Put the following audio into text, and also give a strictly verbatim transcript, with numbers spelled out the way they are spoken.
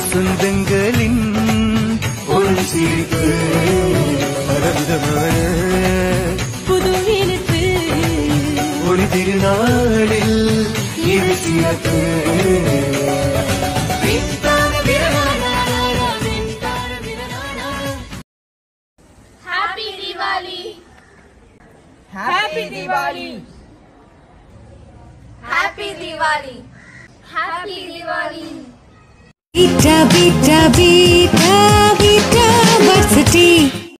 சொந்தங்களின் ஒரு சிரிப்பு பலவிதமான புது இனிப்பு ஒரு திருநாளில் இது சிறப்பு. Happy Diwali! Happy Diwali! Happy Diwali! Happy Diwali! Bita bita bita